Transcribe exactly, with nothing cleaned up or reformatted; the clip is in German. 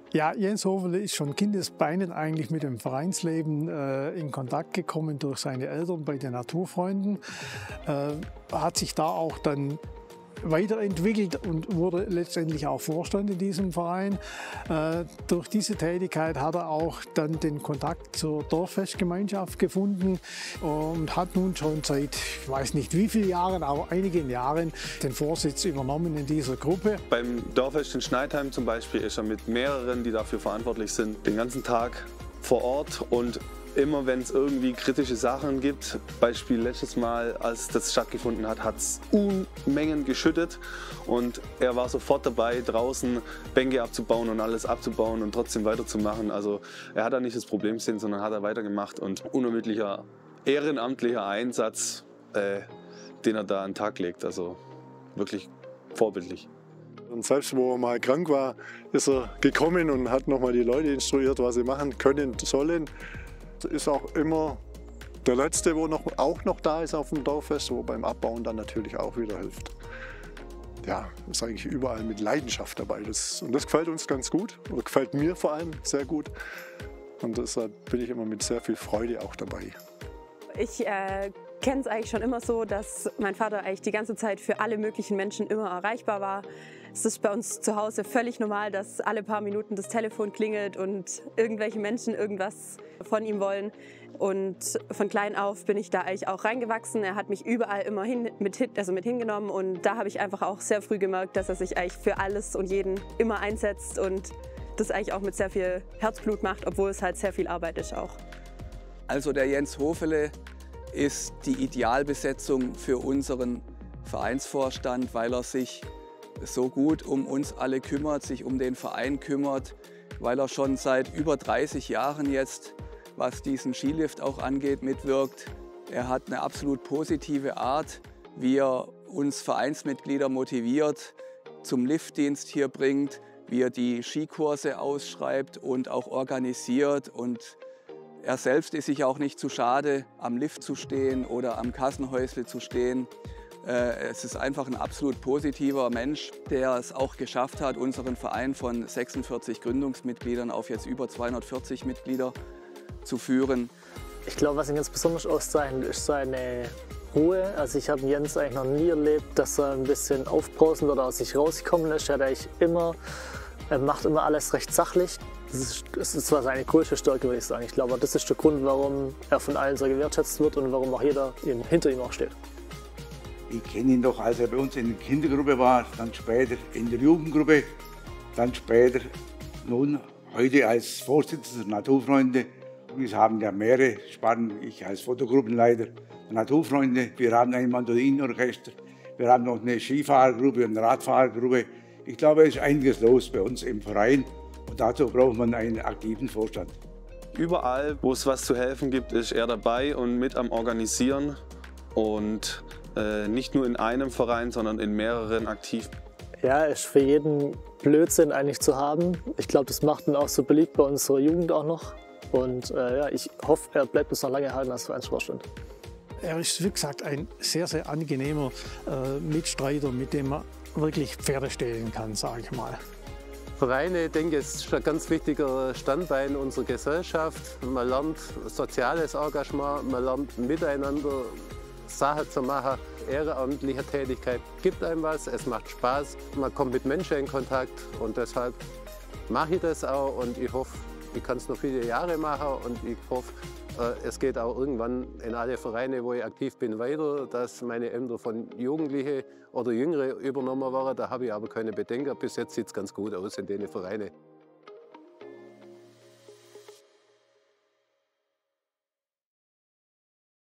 Ja, Jens Hoferle ist schon kindesbeinen eigentlich mit dem Vereinsleben äh, in Kontakt gekommen durch seine Eltern bei den Naturfreunden. Äh, hat sich da auch dann weiterentwickelt und wurde letztendlich auch Vorstand in diesem Verein. Äh, durch diese Tätigkeit hat er auch dann den Kontakt zur Dorffestgemeinschaft gefunden und hat nun schon seit, ich weiß nicht wie vielen Jahren, aber einigen Jahren den Vorsitz übernommen in dieser Gruppe. Beim Dorffest in Schneidheim zum Beispiel ist er mit mehreren, die dafür verantwortlich sind, den ganzen Tag vor Ort und immer wenn es irgendwie kritische Sachen gibt, Beispiel letztes Mal, als das stattgefunden hat, hat es Unmengen geschüttet und er war sofort dabei, draußen Bänke abzubauen und alles abzubauen und trotzdem weiterzumachen. Also er hat da nicht das Problem gesehen, sondern hat er weitergemacht und unermüdlicher ehrenamtlicher Einsatz, äh, den er da an den Tag legt, also wirklich vorbildlich. Und selbst wo er mal krank war, ist er gekommen und hat nochmal die Leute instruiert, was sie machen können sollen. Ist auch immer der Letzte, wo noch, auch noch da ist auf dem Dorffest, wo beim Abbauen dann natürlich auch wieder hilft. Ja, ist eigentlich überall mit Leidenschaft dabei. Das, und das gefällt uns ganz gut, oder gefällt mir vor allem sehr gut. Und deshalb bin ich immer mit sehr viel Freude auch dabei. Ich äh, kenne es eigentlich schon immer so, dass mein Vater eigentlich die ganze Zeit für alle möglichen Menschen immer erreichbar war. Es ist bei uns zu Hause völlig normal, dass alle paar Minuten das Telefon klingelt und irgendwelche Menschen irgendwas von ihm wollen. Und von klein auf bin ich da eigentlich auch reingewachsen. Er hat mich überall immer hin, mit, also mit hingenommen und da habe ich einfach auch sehr früh gemerkt, dass er sich eigentlich für alles und jeden immer einsetzt und das eigentlich auch mit sehr viel Herzblut macht, obwohl es halt sehr viel Arbeit ist auch. Also der Jens Hoferle ist die Idealbesetzung für unseren Vereinsvorstand, weil er sich so gut um uns alle kümmert, sich um den Verein kümmert, weil er schon seit über dreißig Jahren jetzt, was diesen Skilift auch angeht, mitwirkt. Er hat eine absolut positive Art, wie er uns Vereinsmitglieder motiviert, zum Liftdienst hier bringt, wie er die Skikurse ausschreibt und auch organisiert. Und er selbst ist sich auch nicht zu schade, am Lift zu stehen oder am Kassenhäusle zu stehen. Es ist einfach ein absolut positiver Mensch, der es auch geschafft hat, unseren Verein von sechsundvierzig Gründungsmitgliedern auf jetzt über zweihundertvierzig Mitglieder zu führen. Ich glaube, was ihn ganz besonders auszeichnet, ist seine Ruhe. Also ich habe Jens eigentlich noch nie erlebt, dass er ein bisschen aufbrausend oder aus sich rausgekommen ist. Er hat eigentlich immer, er macht immer alles recht sachlich. Das ist, das ist zwar seine größte Stärke, würde ich sagen. Ich glaube, das ist der Grund, warum er von allen so gewertschätzt wird und warum auch jeder hinter ihm auch steht. Ich kenne ihn doch, als er bei uns in der Kindergruppe war, dann später in der Jugendgruppe, dann später nun heute als Vorsitzender der Naturfreunde. Wir haben ja mehrere Sparten, ich als Fotogruppenleiter der Naturfreunde. Wir haben ein Mandolinenorchester, wir haben noch eine Skifahrergruppe und eine Radfahrergruppe. Ich glaube, es ist einiges los bei uns im Verein und dazu braucht man einen aktiven Vorstand. Überall, wo es was zu helfen gibt, ist er dabei und mit am Organisieren. Und äh, nicht nur in einem Verein, sondern in mehreren aktiv. Ja, ist für jeden Blödsinn eigentlich zu haben. Ich glaube, das macht ihn auch so beliebt bei unserer Jugend auch noch. Und äh, ja, ich hoffe, er bleibt uns noch lange erhalten als Vereinsvorstand. Er ist, wie gesagt, ein sehr, sehr angenehmer äh, Mitstreiter, mit dem man wirklich Pferde stehlen kann, sage ich mal. Vereine, denke ich, ist ein ganz wichtiger Standbein unserer Gesellschaft. Man lernt soziales Engagement, man lernt miteinander Sachen zu machen. Ehrenamtliche Tätigkeit gibt einem was, es macht Spaß, man kommt mit Menschen in Kontakt und deshalb mache ich das auch und ich hoffe, ich kann es noch viele Jahre machen und ich hoffe, es geht auch irgendwann in alle Vereine, wo ich aktiv bin, weiter, dass meine Ämter von Jugendlichen oder Jüngeren übernommen werden. Da habe ich aber keine Bedenken. Bis jetzt sieht es ganz gut aus in den Vereinen.